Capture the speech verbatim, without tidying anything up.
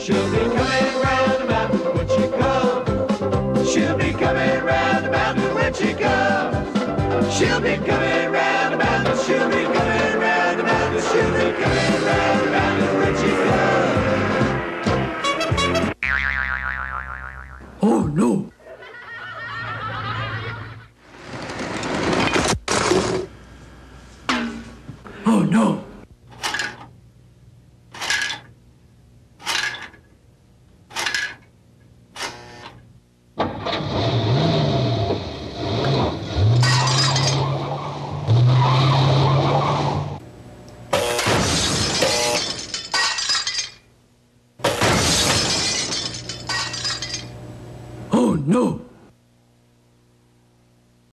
She'll be coming round the mountain when she comes. She'll be coming round the mountain when she comes. She'll be coming round the mountain. She'll be coming round the mountain. She'll be coming round the mountain when she comes. Oh no! Oh no!